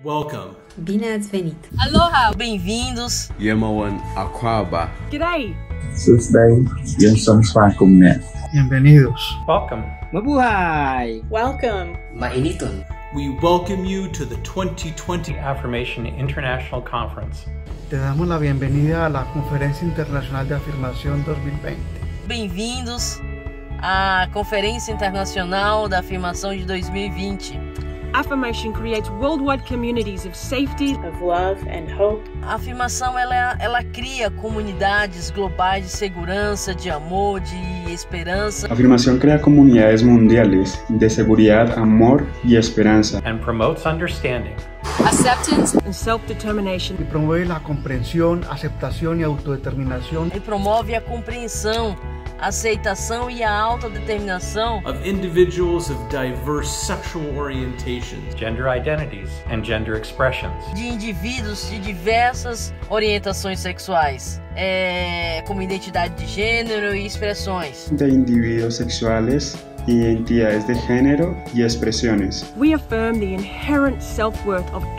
Welcome. Bem-vindos. Aloha, bem-vindos. Yemawan Akwaba. G'day. Susday, yung Samspakumnet. Bienvenidos. Welcome. Mabuhay. Welcome. Mainiton. We welcome you to the 2020 Affirmation International Conference. Te damos la bienvenida a la Conferencia Internacional de Afirmación 2020. Bem-vindos à Conferência Internacional da Afirmação de 2020. Affirmation creates worldwide communities of safety, of love and hope. A afirmação ela cria comunidades globais de segurança, de amor, de esperança. A afirmación crea comunidades mundiales de seguridad, amor y esperanza. And promotes understanding, acceptance and self-determination. Y promueve la comprensión, aceptación y autodeterminación. E promove a compreensão, aceitação e a autodeterminação of individuals of diverse sexual orientations, gender identities, and gender expressions. De indivíduos de diversas orientações sexuais, como identidade de gênero e expressões. De individuos sexuales, identidades de género y expresiones. We affirm the inherent self-worth of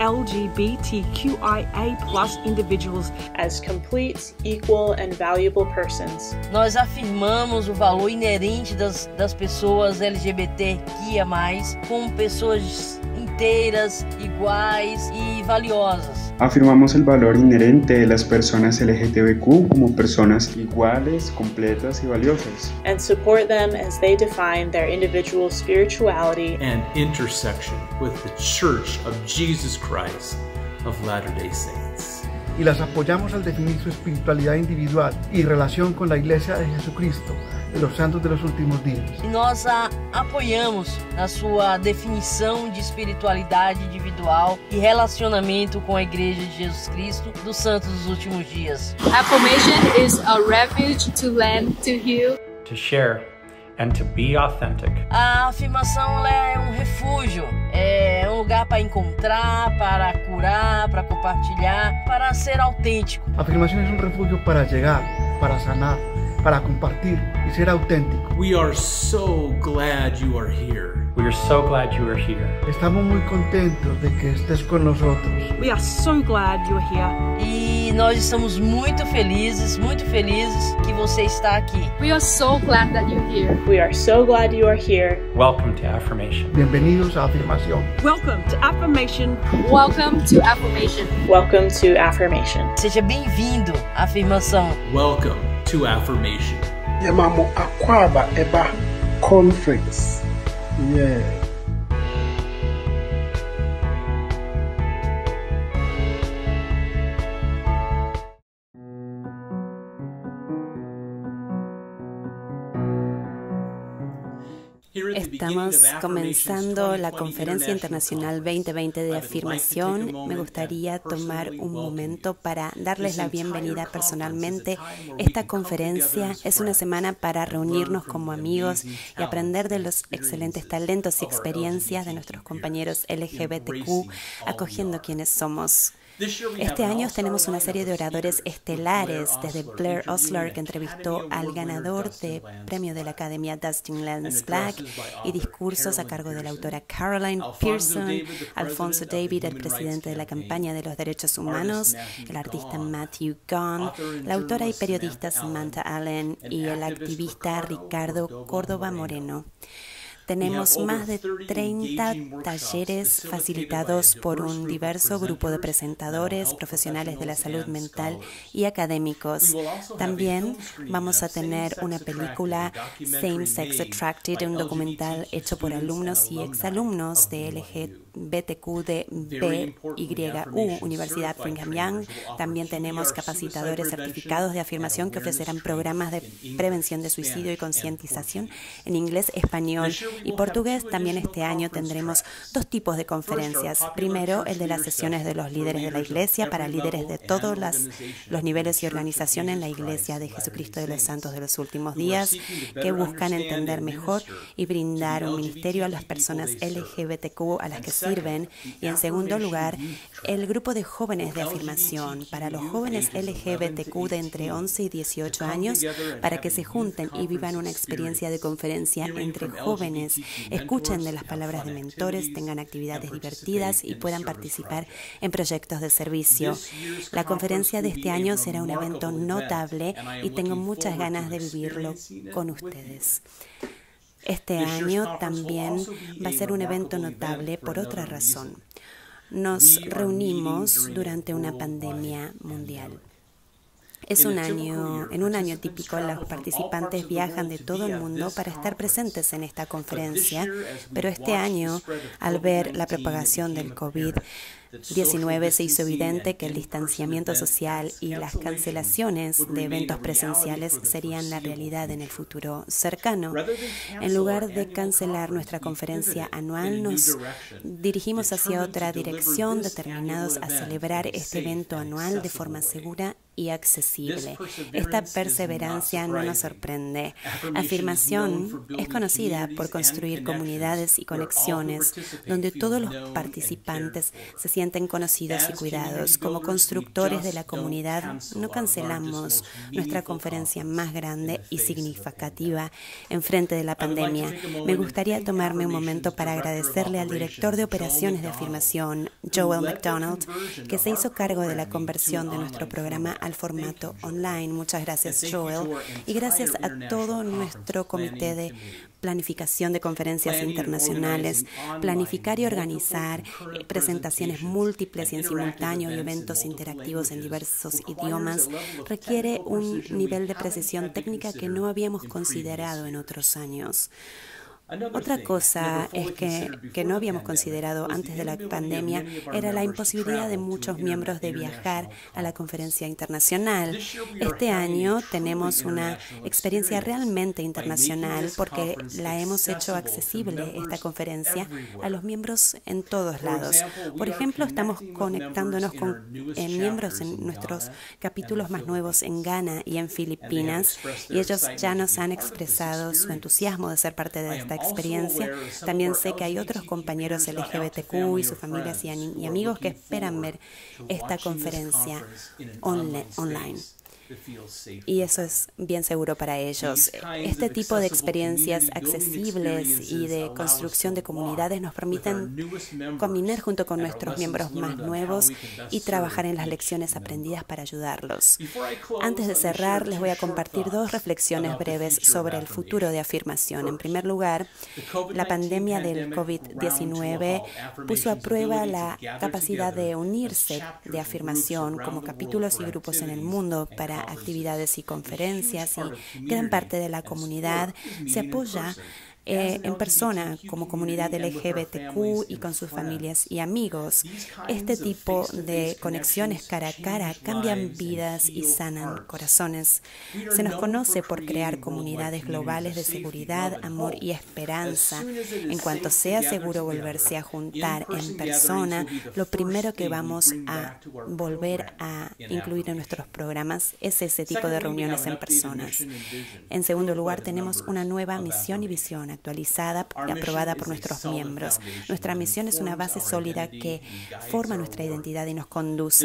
LGBTQIA+ individuals as complete, equal and valuable persons. Nós afirmamos o valor inerente das pessoas LGBTQIA+, como pessoas inteiras, iguais e valiosas. Afirmamos el valor inherente de las personas LGBTQ como personas iguales, completas y valiosas. And support them as they define their individual spirituality and intersection with the Church of Jesus Christ of Latter-day Saints. Y las apoyamos al definir su espiritualidad individual y relación con la Iglesia de Jesucristo, de los santos de los últimos días. E nós a apoiamos na sua definição de espiritualidade individual e relacionamento com a Igreja de Jesus Cristo dos santos dos últimos dias. Affirmation is a refuge to lend, to heal, to share, and to be authentic. A afirmação ela é um refúgio, é um lugar para encontrar, para curar, para compartilhar, para ser autêntico. A afirmación es un refugio para llegar, para sanar, para compartir y ser auténtico. We are so glad you are here. We are so glad you are here. Estamos muy contentos de que estés con nosotros. We are so glad you are here. E nós estamos muito felizes que você está aqui. We are so glad that you're here. We are so glad you are here. Welcome to Affirmation. Bienvenidos a Afirmación. Welcome to Affirmation. Welcome to Affirmation. Welcome to Affirmation. Seja bem-vindo à Afirmação. Welcome to Affirmation. Yemamo Akwaba Eba Conference. Yeah. Estamos comenzando la Conferencia Internacional 2020 de Afirmación. Me gustaría tomar un momento para darles la bienvenida personalmente. Esta conferencia es una semana para reunirnos como amigos y aprender de los excelentes talentos y experiencias de nuestros compañeros LGBTQ, acogiendo quienes somos. Este año tenemos una serie de oradores estelares, desde Blair Osler, que entrevistó al ganador de premio de la Academia Dustin Lance Black, y discursos a cargo de la autora Caroline Pearson, Alfonso David, el presidente de la campaña de los derechos humanos, el artista Matthew Gunn, la autora y periodista Samantha Allen y el activista Ricardo Córdoba Moreno. Tenemos más de 30 talleres facilitados por un diverso grupo de presentadores, profesionales de la salud mental y académicos. También vamos a tener una película Same Sex Attracted, un documental hecho por alumnos y exalumnos de LGBTQ de BYU, Universidad Brigham Young. También tenemos capacitadores certificados de afirmación que ofrecerán programas de prevención de suicidio y concientización en inglés, español y portugués. También este año tendremos dos tipos de conferencias. Primero, el de las sesiones de los líderes de la Iglesia, para líderes de todos los niveles y organización en la Iglesia de Jesucristo de los Santos de los Últimos Días, que buscan entender mejor y brindar un ministerio a las personas LGBTQ a las que sirven. Y en segundo lugar, el grupo de jóvenes de afirmación, para los jóvenes LGBTQ de entre 11 y 18 años, para que se junten y vivan una experiencia de conferencia entre jóvenes jóvenes escuchen de las palabras de mentores, tengan actividades divertidas y puedan participar en proyectos de servicio. La conferencia de este año será un evento notable y tengo muchas ganas de vivirlo con ustedes. Este año también va a ser un evento notable por otra razón. Nos reunimos durante una pandemia mundial. En un año típico, los participantes viajan de todo el mundo para estar presentes en esta conferencia, pero este año, al ver la propagación del COVID-19, se hizo evidente que el distanciamiento social y las cancelaciones de eventos presenciales serían la realidad en el futuro cercano. En lugar de cancelar nuestra conferencia anual, nos dirigimos hacia otra dirección, determinados a celebrar este evento anual de forma segura y accesible. Esta perseverancia no nos sorprende. Afirmación es conocida por construir comunidades y conexiones donde todos los participantes se sienten conocidos y cuidados. Como constructores de la comunidad, no cancelamos nuestra conferencia más grande y significativa en frente de la pandemia. Me gustaría tomarme un momento para agradecerle al director de operaciones de Afirmación, Joel McDonald, que se hizo cargo de la conversión de nuestro programa al formato online. Muchas gracias, Joel, y gracias a todo nuestro comité de planificación de conferencias internacionales. Planificar y organizar presentaciones múltiples y en simultáneo y eventos interactivos en diversos idiomas requiere un nivel de precisión técnica que no habíamos considerado en otros años. Otra cosa es que no habíamos considerado antes de la pandemia era la imposibilidad de muchos miembros de viajar a la conferencia internacional. Este año tenemos una experiencia realmente internacional porque la hemos hecho accesible, esta conferencia, a los miembros en todos lados. Por ejemplo, estamos conectándonos con miembros en nuestros capítulos más nuevos en Ghana y en Filipinas, y ellos ya nos han expresado su entusiasmo de ser parte de esta experiencia. También sé que hay otros compañeros LGBTQ y sus familias y amigos que esperan ver esta conferencia online. Y eso es bien seguro para ellos. Este tipo de experiencias accesibles y de construcción de comunidades nos permiten caminar junto con nuestros miembros más nuevos y trabajar en las lecciones aprendidas para ayudarlos. Antes de cerrar, les voy a compartir dos reflexiones breves sobre el futuro de Afirmación. En primer lugar, la pandemia del COVID-19 puso a prueba la capacidad de unirse de Afirmación como capítulos y grupos en el mundo para actividades y conferencias, y gran parte de la comunidad se apoya en persona como comunidad LGBTQ y con sus familias y amigos. Este tipo de conexiones cara a cara cambian vidas y sanan corazones. Se nos conoce por crear comunidades globales de seguridad, amor y esperanza. En cuanto sea seguro volverse a juntar en persona, lo primero que vamos a volver a incluir en nuestros programas es ese tipo de reuniones en personas. En segundo lugar, tenemos una nueva misión y visión actualizada y aprobada por nuestros miembros. Nuestra misión es una base sólida que forma nuestra identidad y nos conduce.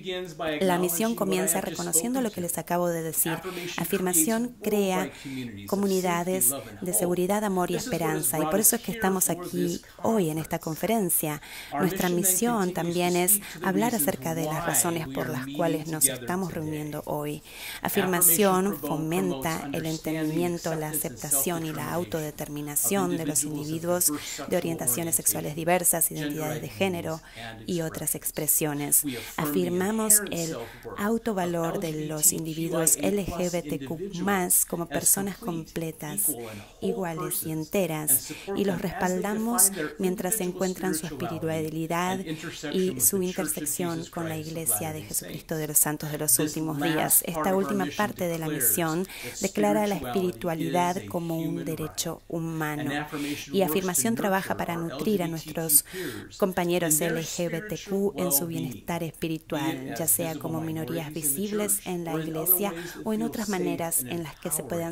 La misión comienza reconociendo lo que les acabo de decir. Afirmación crea comunidades de seguridad, amor y esperanza, y por eso es que estamos aquí hoy en esta conferencia. Nuestra misión también es hablar acerca de las razones por las cuales nos estamos reuniendo hoy. Afirmación fomenta el entendimiento, la aceptación y la autodeterminación de los individuos de orientaciones sexuales diversas, identidades de género y otras expresiones. Afirmamos el autovalor de los individuos LGBTQ+ como personas completas, iguales y enteras, y los respaldamos mientras encuentran su espiritualidad y su intersección con la Iglesia de Jesucristo de los Santos de los Últimos Días. Esta última parte de la misión declara la espiritualidad como un derecho humano, y Afirmación trabaja para nutrir a nuestros compañeros LGBTQ en su bienestar espiritual, ya sea como minorías visibles en la Iglesia o en otras maneras en las que se puedan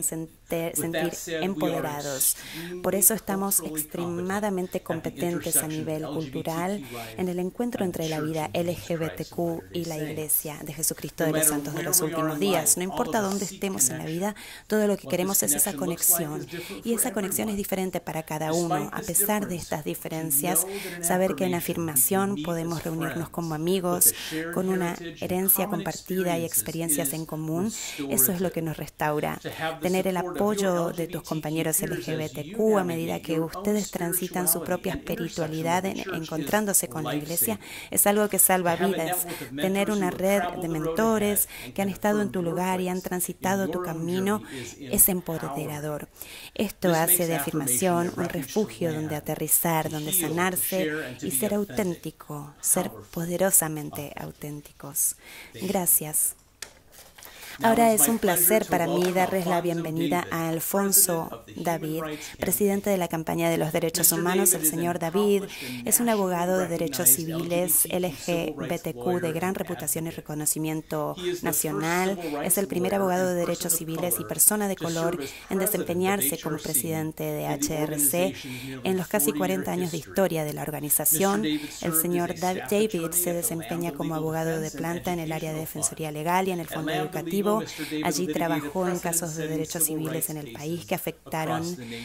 sentir empoderados. Por eso estamos extremadamente competentes a nivel cultural en el encuentro entre la vida LGBTQ y la Iglesia de Jesucristo de los Santos de los Últimos Días. No importa dónde estemos en la vida, todo lo que queremos es esa conexión. Y esa conexión es diferente para cada uno. A pesar de estas diferencias, saber que en afirmación podemos reunirnos como amigos, con una herencia compartida y experiencias en común, eso es lo que nos restaura. Tener el apoyo de tus compañeros LGBTQ a medida que ustedes transitan su propia espiritualidad encontrándose con la Iglesia es algo que salva vidas. Tener una red de mentores que han estado en tu lugar y han transitado tu camino es empoderador. Esto hace de afirmación un refugio donde aterrizar, donde sanarse y ser auténtico, ser poderosamente auténticos. Gracias. Ahora es un placer para mí darles la bienvenida a Alfonso David, presidente de la Campaña de los Derechos Humanos. El señor David es un abogado de derechos civiles LGBTQ de gran reputación y reconocimiento nacional. Es el primer abogado de derechos civiles y persona de color en desempeñarse como presidente de HRC en los casi 40 años de historia de la organización. El señor David se desempeña como abogado de planta en el área de defensoría legal y en el fondo educativo. Allí trabajó en casos de derechos civiles en el país que afectaron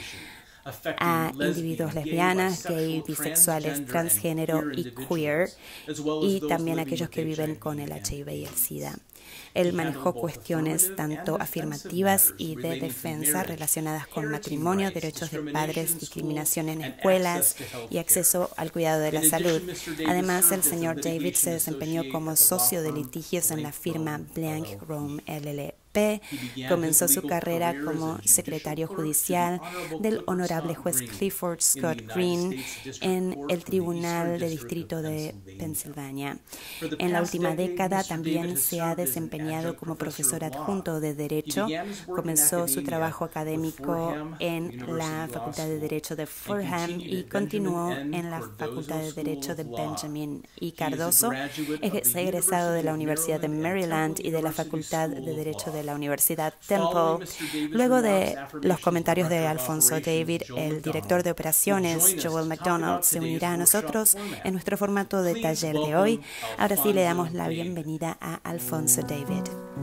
a individuos lesbianas, gay, bisexuales, transgénero y queer, y también aquellos que viven con el HIV y el SIDA. Él manejó cuestiones tanto afirmativas y de defensa relacionadas con matrimonio, derechos de padres, discriminación en escuelas y acceso al cuidado de la salud. Además, el señor David se desempeñó como socio de litigios en la firma Blank Rome LLP. Comenzó su carrera como secretario judicial del honorable juez Clifford Scott Green en el Tribunal de Distrito de Pensilvania. En la última década también se ha desempeñado como profesor adjunto de Derecho. Comenzó su trabajo académico en la Facultad de Derecho de Fordham y continuó en la Facultad de Derecho de Benjamin E. Cardozo. Es egresado de la Universidad de Maryland y de la Facultad de Derecho de la Universidad Temple. Luego de los comentarios de Alfonso David, el director de operaciones, Joel McDonald, se unirá a nosotros en nuestro formato de taller de hoy. Ahora sí le damos la bienvenida a Alfonso David.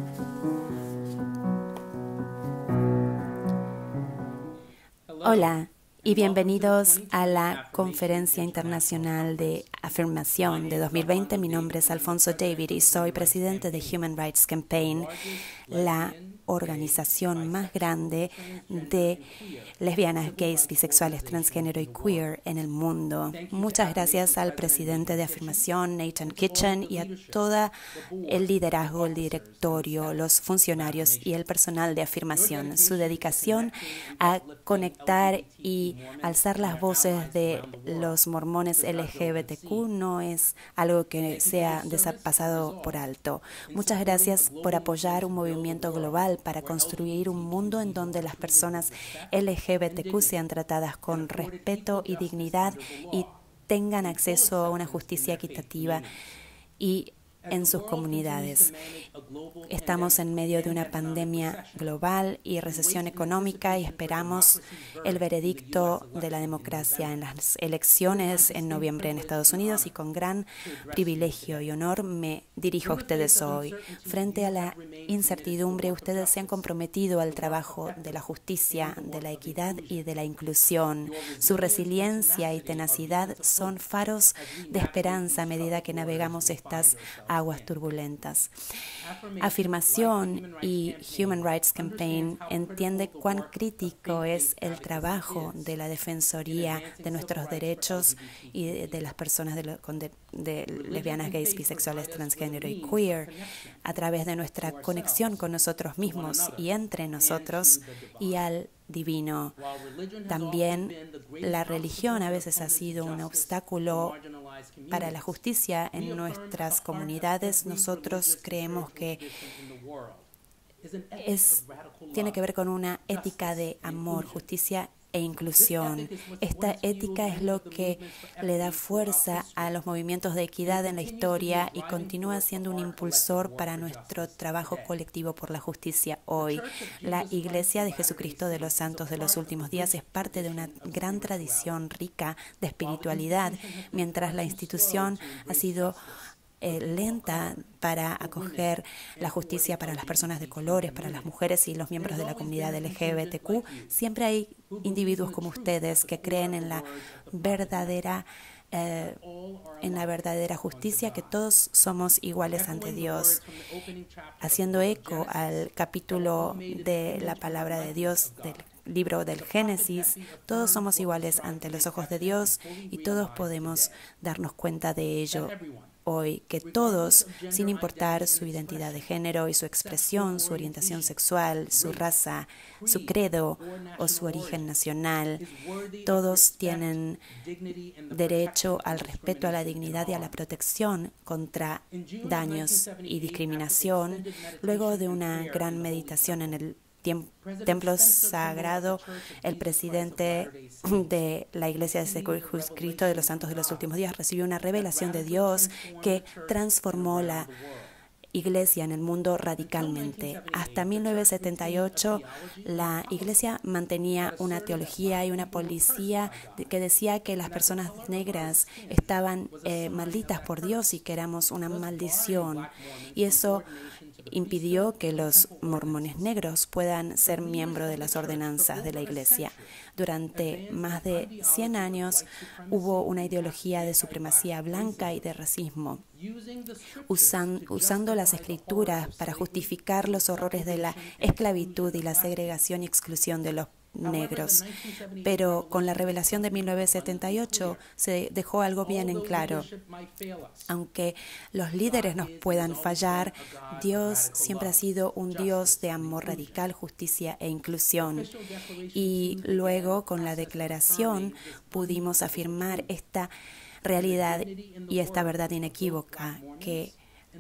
Hola y bienvenidos a la Conferencia Internacional de Afirmación de 2020. Mi nombre es Alfonso David y soy presidente de Human Rights Campaign, la organización más grande de lesbianas, gays, bisexuales, transgénero y queer en el mundo. Muchas gracias al presidente de Afirmación, Nathan Kitchen, y a todo el liderazgo, el directorio, los funcionarios y el personal de Afirmación. Su dedicación a conectar y alzar las voces de los mormones LGBTQ no es algo que sea pasado por alto. Muchas gracias por apoyar un movimiento global para construir un mundo en donde las personas LGBTQ sean tratadas con respeto y dignidad y tengan acceso a una justicia equitativa y en sus comunidades. Estamos en medio de una pandemia global y recesión económica y esperamos el veredicto de la democracia en las elecciones en noviembre en Estados Unidos, y con gran privilegio y honor me dirijo a ustedes hoy. Frente a la incertidumbre, ustedes se han comprometido al trabajo de la justicia, de la equidad y de la inclusión. Su resiliencia y tenacidad son faros de esperanza a medida que navegamos estas aguas turbulentas. Afirmación y Human Rights Campaign entiende cuán crítico es el trabajo de la defensoría de nuestros derechos y de las personas de lesbianas, gays, bisexuales, transgénero y queer a través de nuestra conexión con nosotros mismos y entre nosotros y al divino. También la religión a veces ha sido un obstáculo para la justicia en nuestras comunidades. Nosotros creemos que tiene que ver con una ética de amor, justicia e inclusión. Esta ética es lo que le da fuerza a los movimientos de equidad en la historia y continúa siendo un impulsor para nuestro trabajo colectivo por la justicia hoy. La Iglesia de Jesucristo de los Santos de los Últimos Días es parte de una gran tradición rica de espiritualidad, mientras la institución ha sido lenta para acoger la justicia para las personas de colores, para las mujeres y los miembros de la comunidad LGBTQ. Siempre hay individuos como ustedes que creen en la verdadera justicia, que todos somos iguales ante Dios. Haciendo eco al capítulo de la palabra de Dios del libro del Génesis, todos somos iguales ante los ojos de Dios y todos podemos darnos cuenta de ello hoy, que todos, sin importar su identidad de género y su expresión, su orientación sexual, su raza, su credo o su origen nacional, todos tienen derecho al respeto, a la dignidad y a la protección contra daños y discriminación. Luego de una gran meditación en el templo sagrado, el presidente de la Iglesia de Jesucristo de los Santos de los Últimos Días recibió una revelación de Dios que transformó la Iglesia en el mundo radicalmente. Hasta 1978, la Iglesia mantenía una teología y una policía que decía que las personas negras estaban malditas por Dios y que éramos una maldición. Y eso impidió que los mormones negros puedan ser miembros de las ordenanzas de la Iglesia. Durante más de 100 años hubo una ideología de supremacía blanca y de racismo, usando las escrituras para justificar los horrores de la esclavitud y la segregación y exclusión de los negros. Pero con la revelación de 1978 se dejó algo bien en claro. Aunque los líderes nos puedan fallar, Dios siempre ha sido un Dios de amor radical, justicia e inclusión. Y luego, con la declaración, pudimos afirmar esta realidad y esta verdad inequívoca, que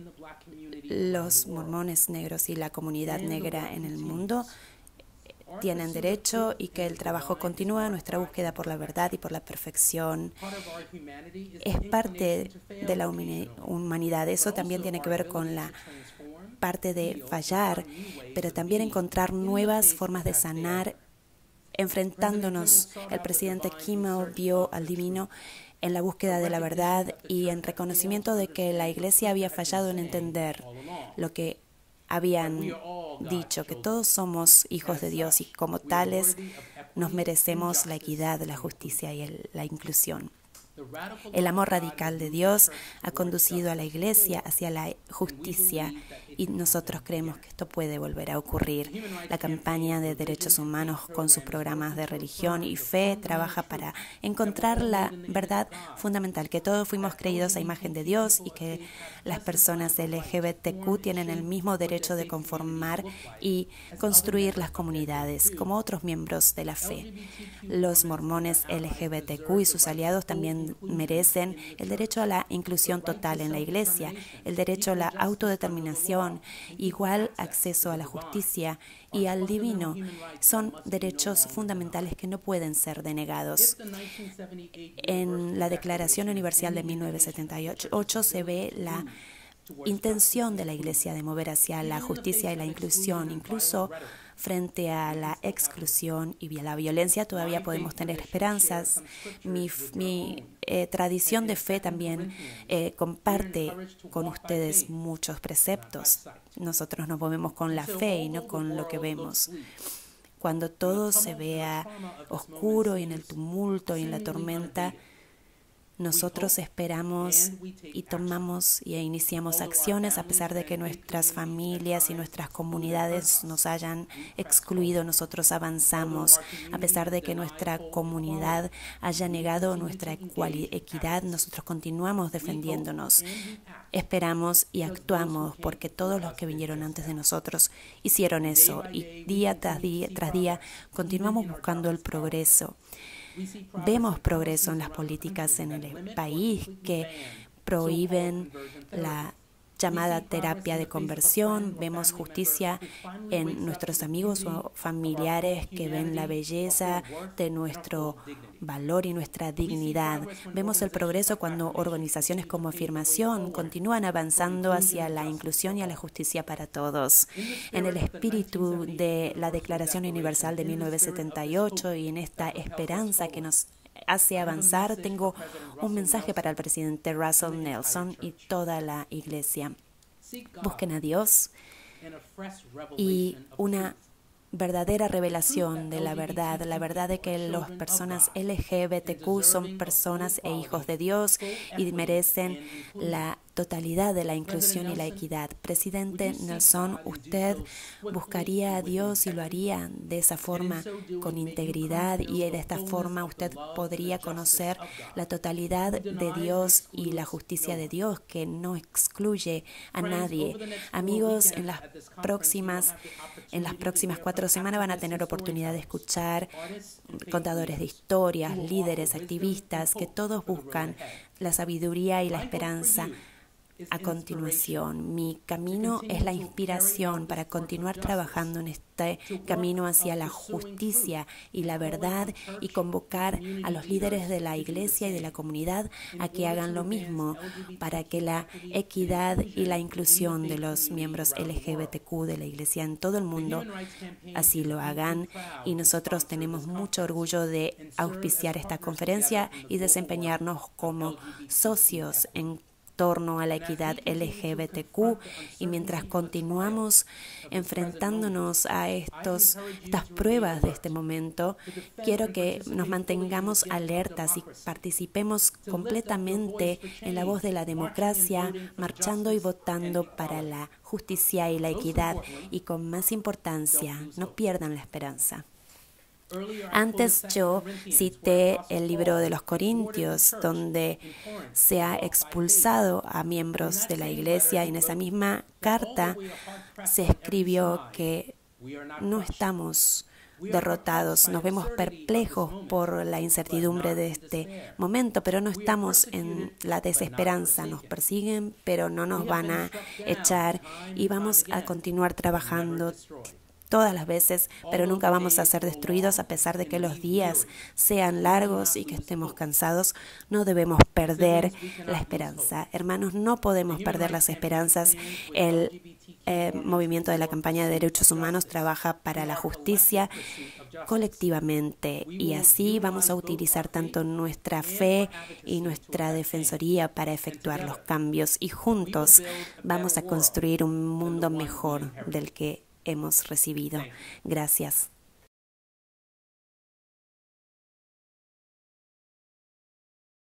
los mormones negros y la comunidad negra en el mundo tienen derecho y que el trabajo continúa, nuestra búsqueda por la verdad y por la perfección es parte de la humanidad. Eso también tiene que ver con la parte de fallar, pero también encontrar nuevas formas de sanar, enfrentándonos. El presidente Kimmel vio al divino en la búsqueda de la verdad y en reconocimiento de que la Iglesia había fallado en entender lo que habían dicho, que todos somos hijos de Dios y como tales nos merecemos la equidad, la justicia y la inclusión. El amor radical de Dios ha conducido a la Iglesia hacia la justicia y nosotros creemos que esto puede volver a ocurrir. La campaña de derechos humanos con sus programas de religión y fe trabaja para encontrar la verdad fundamental, que todos fuimos creados a imagen de Dios y que las personas LGBTQ tienen el mismo derecho de conformar y construir las comunidades como otros miembros de la fe. Los mormones LGBTQ y sus aliados también merecen el derecho a la inclusión total en la Iglesia, el derecho a la autodeterminación, igual acceso a la justicia y al divino. Son derechos fundamentales que no pueden ser denegados. En la Declaración Universal de 1978 se ve la intención de la Iglesia de mover hacia la justicia y la inclusión, incluso frente a la exclusión y la violencia. Todavía podemos tener esperanzas. Mi tradición de fe también comparte con ustedes muchos preceptos. Nosotros nos movemos con la fe y no con lo que vemos. Cuando todo se vea oscuro y en el tumulto y en la tormenta, nosotros esperamos y tomamos e iniciamos acciones a pesar de que nuestras familias y nuestras comunidades nos hayan excluido. Nosotros avanzamos a pesar de que nuestra comunidad haya negado nuestra equidad. Nosotros continuamos defendiéndonos. Esperamos y actuamos porque todos los que vinieron antes de nosotros hicieron eso y día tras día continuamos buscando el progreso. Vemos progreso en las políticas en el país que prohíben la llamada terapia de conversión. Vemos justicia en nuestros amigos o familiares que ven la belleza de nuestro valor y nuestra dignidad. Vemos el progreso cuando organizaciones como Afirmación continúan avanzando hacia la inclusión y a la justicia para todos. En el espíritu de la Declaración Universal de 1978 y en esta esperanza que nos hace avanzar, tengo un mensaje para el presidente Russell Nelson y toda la iglesia. Busquen a Dios y una verdadera revelación de la verdad de que las personas LGBTQ son personas e hijos de Dios y merecen la totalidad de la inclusión y la equidad. Presidente Nelson, usted buscaría a Dios y lo haría de esa forma, con integridad, y de esta forma usted podría conocer la totalidad de Dios y la justicia de Dios, que no excluye a nadie. Amigos, en las próximas 4 semanas van a tener oportunidad de escuchar contadores de historias, líderes, activistas, que todos buscan la sabiduría y la esperanza. A continuación, mi camino es la inspiración para continuar trabajando en este camino hacia la justicia y la verdad y convocar a los líderes de la iglesia y de la comunidad a que hagan lo mismo para que la equidad y la inclusión de los miembros LGBTQ de la iglesia en todo el mundo así lo hagan. Y nosotros tenemos mucho orgullo de auspiciar esta conferencia y desempeñarnos como socios en torno a la equidad LGBTQ, y mientras continuamos enfrentándonos a estas pruebas de este momento, quiero que nos mantengamos alertas y participemos completamente en la voz de la democracia, marchando y votando para la justicia y la equidad, y con más importancia, no pierdan la esperanza. Antes yo cité el libro de los Corintios, donde se ha expulsado a miembros de la iglesia, y en esa misma carta se escribió que no estamos derrotados, nos vemos perplejos por la incertidumbre de este momento, pero no estamos en la desesperanza. Nos persiguen, pero no nos van a echar, y vamos a continuar trabajando todas las veces, pero nunca vamos a ser destruidos a pesar de que los días sean largos y que estemos cansados. No debemos perder la esperanza. Hermanos, no podemos perder las esperanzas. El movimiento de la campaña de derechos humanos trabaja para la justicia colectivamente, y así vamos a utilizar tanto nuestra fe y nuestra defensoría para efectuar los cambios, y juntos vamos a construir un mundo mejor del que hemos recibido. Gracias.